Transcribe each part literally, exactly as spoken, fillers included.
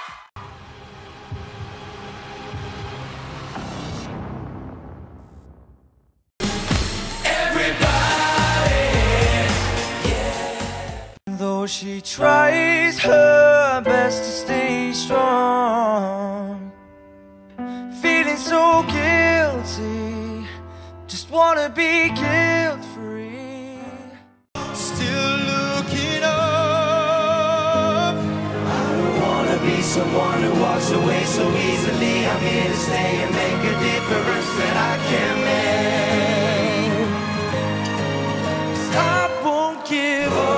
Though she tries her best to stay strong, feeling so guilty, just wanna be guilt-free. Still looking up. I don't wanna be someone who walks away so easily. I'm here to stay and make a difference that I can make. 'Cause I won't give up.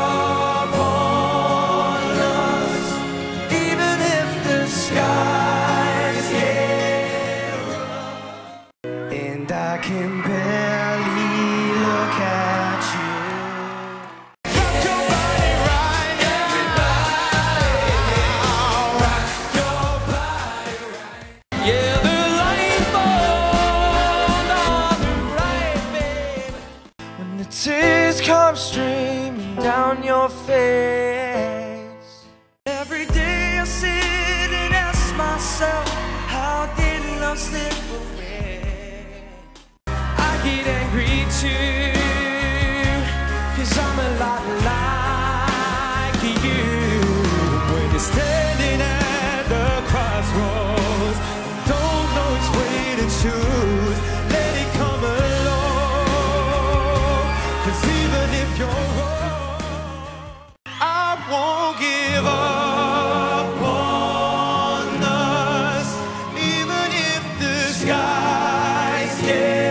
I can barely look at you. Rock your body right now. Everybody, rock your body right. Yeah, the light bulb on the right, babe. When the tears come streaming down your face, every day I sit and ask myself, how did love slip away? Get angry too, 'cause I'm a lot like you. When you're standing at the crossroads, don't know which way to choose, let it come along. 'Cause even if you're wrong, I won't give up on us, even if the skies get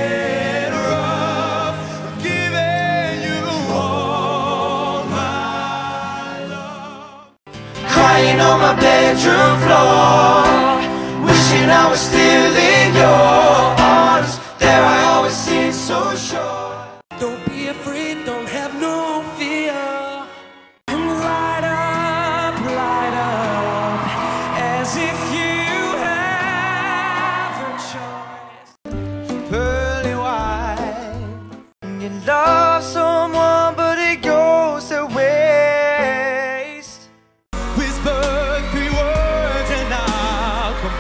crying on my bedroom floor, wishing I was still in your arms. There I always seem so sure. Don't be afraid, don't have no fear, and light up, light up, as if you have a choice. Pearly white, you love someone but it goes to waste. Whisper three words and I'll come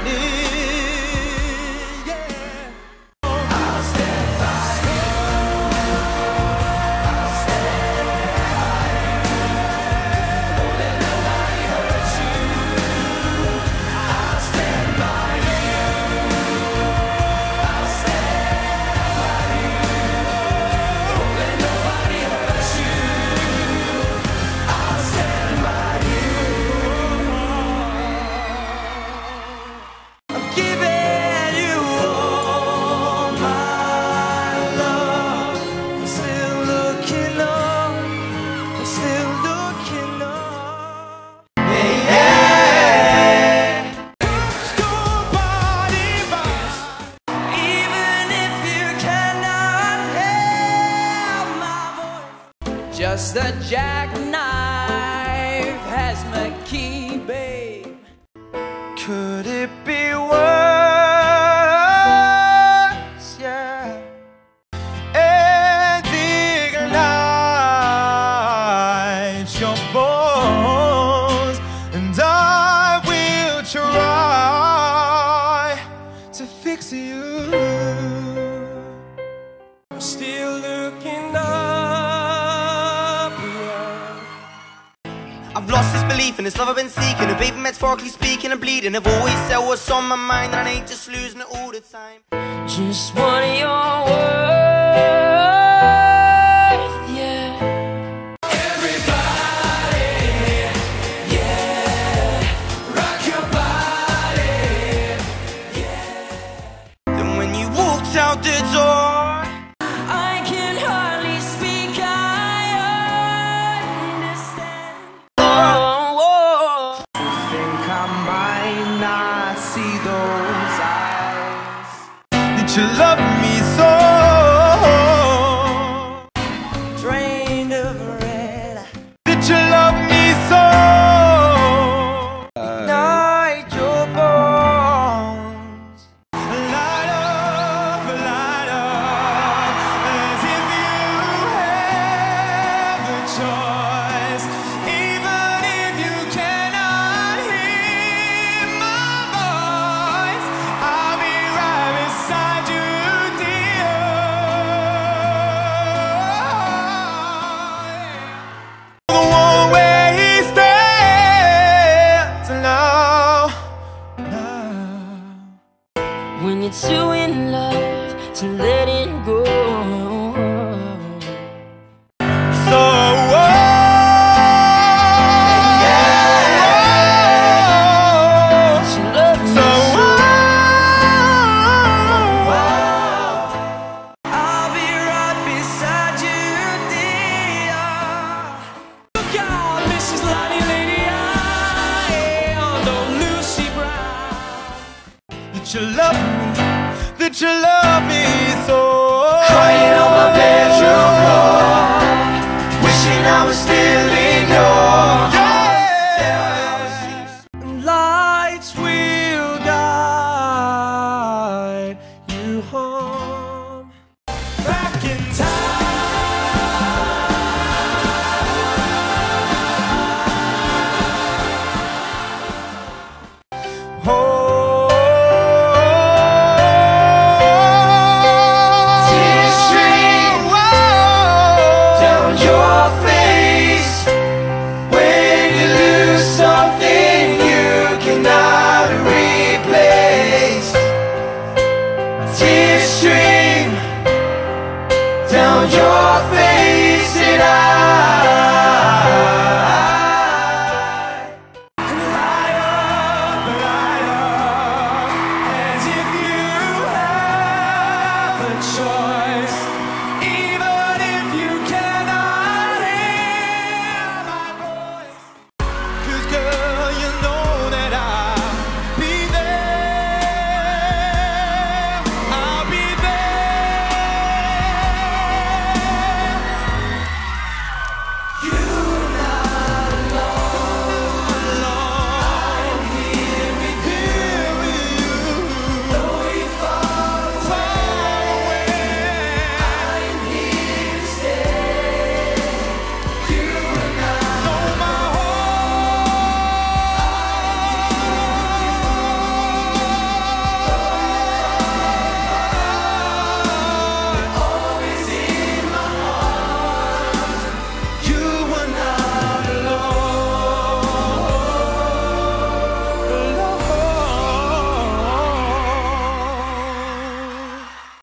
running, yeah. I'll stand by you. I'll stand by you. Won't let nobody hurt you. I'll stand by you. I'll stand by you. Won't let nobody hurt you. I'll stand by you. Just a jackknife has my key, babe. Could it be worse? Yeah. And ignite your bones, and I will try to fix you. I'm still looking up. I've lost this belief in this love I've been seeking. A baby metaphorically speaking and bleeding. I've always said what's on my mind, and I ain't just losing it all the time. Just one of your words, yeah. Everybody, yeah. Rock your body, yeah. Then when you walked out the door, I can hardly speak, I understand. You love me so, drained of red. Did you love me so? Ignite your bones, light up, light up, as if you have a choice, even if you cannot hear. love to let it go. So oh, yeah. She loved me so so. oh, I'll be right beside you, dear. Look out, Missus Lottie Lady, I am no Lucy Brown. That you love me, that you love me so. Crying on my bedroom floor, wishing I was still in your Yeah. Lights will guide you home. Back in time. Oh. Down your face and I Light up, light up, as if you have a choice.